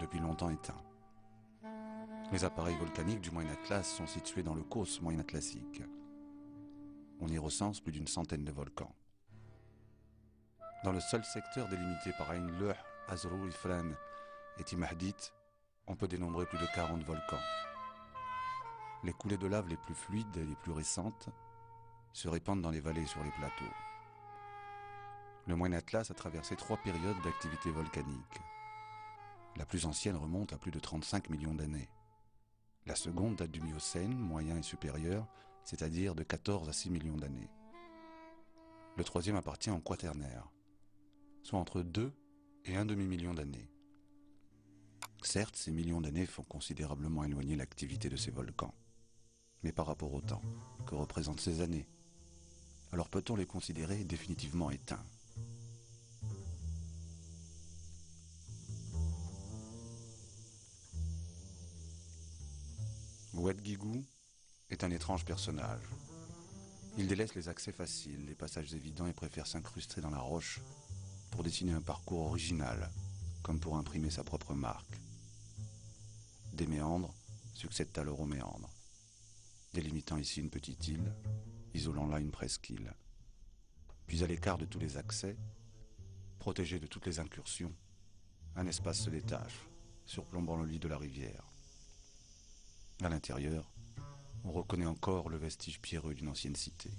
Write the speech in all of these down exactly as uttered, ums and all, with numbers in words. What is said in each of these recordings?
depuis longtemps éteints. Les appareils volcaniques du Moyen Atlas sont situés dans le Causse moyen-atlassique. On y recense plus d'une centaine de volcans. Dans le seul secteur délimité par Ain Louh, Azrou, Ifrane et Timahdit, on peut dénombrer plus de quarante volcans. Les coulées de lave les plus fluides et les plus récentes se répandent dans les vallées et sur les plateaux. Le Moyen Atlas a traversé trois périodes d'activité volcanique. La plus ancienne remonte à plus de trente-cinq millions d'années. La seconde date du Miocène, moyen et supérieur, c'est-à-dire de quatorze à six millions d'années. Le troisième appartient au Quaternaire, soit entre deux et un demi-million d'années. Certes, ces millions d'années font considérablement éloigner l'activité de ces volcans. Mais par rapport au temps, que représentent ces années? Alors peut-on les considérer définitivement éteints? Ouadguigou est un étrange personnage. Il délaisse les accès faciles, les passages évidents et préfère s'incruster dans la roche pour dessiner un parcours original, comme pour imprimer sa propre marque. Des méandres succèdent alors aux méandres, délimitant ici une petite île, isolant là une presqu'île. Puis à l'écart de tous les accès, protégé de toutes les incursions, un espace se détache, surplombant le lit de la rivière. À l'intérieur, on reconnaît encore le vestige pierreux d'une ancienne cité.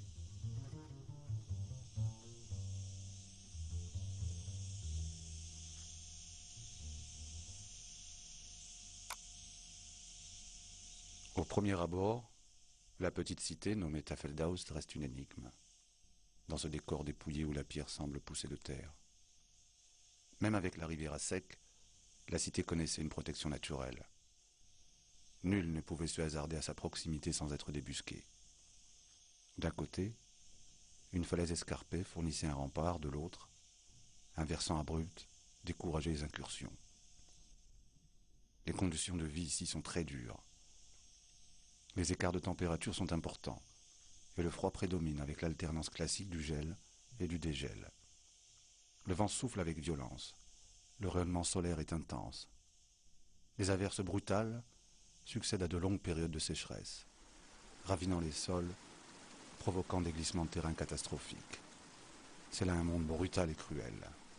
Au premier abord, la petite cité nommée Tafeldaust reste une énigme, dans ce décor dépouillé où la pierre semble pousser de terre. Même avec la rivière à sec, la cité connaissait une protection naturelle. Nul ne pouvait se hasarder à sa proximité sans être débusqué. D'un côté, une falaise escarpée fournissait un rempart, de l'autre, un versant abrupt décourageait les incursions. Les conditions de vie ici sont très dures. Les écarts de température sont importants, et le froid prédomine avec l'alternance classique du gel et du dégel. Le vent souffle avec violence, le rayonnement solaire est intense. Les averses brutales succèdent à de longues périodes de sécheresse, ravinant les sols, provoquant des glissements de terrain catastrophiques. C'est là un monde brutal et cruel.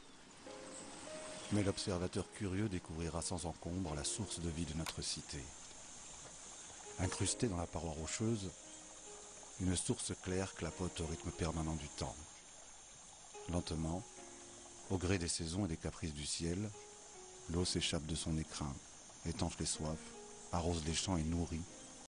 Mais l'observateur curieux découvrira sans encombre la source de vie de notre cité. Incrustée dans la paroi rocheuse, une source claire clapote au rythme permanent du temps. Lentement, au gré des saisons et des caprices du ciel, l'eau s'échappe de son écrin, étanche les soifs, arrose les champs et nourrit,